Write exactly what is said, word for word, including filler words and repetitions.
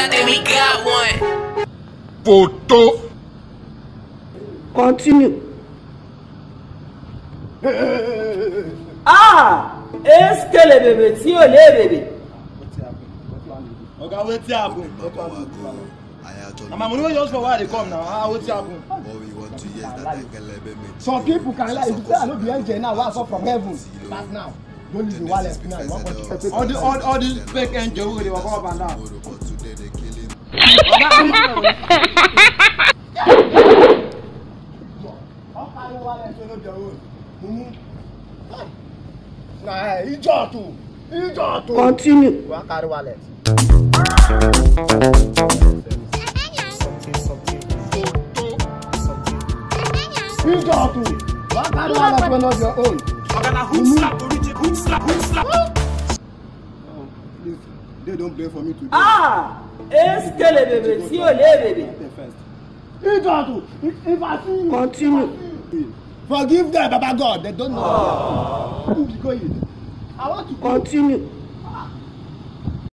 I think we got one. Photo. Continue. Ah! Est-ce que le bébé, si on est bébé? Okay, wait till happen. I'm just for where they come now. How wait till happen? Some people can lie. If you say I no be angel now, what's up from heaven? But now, don't leave the wallet now. All the all all these fake angels they walk up and down. Nah, he just too. He just too. Continue. One carry wallet. You got to. One carry wallet when not your own. Who slap? Who slap? Who slap? Oh, please, they don't play for me today. Ah! Est-ce que le bébé, si on est bébé? You got to. If, if I see you, Continue. forgive them, Baba God. They don't know. Oh. I want to go. Continue.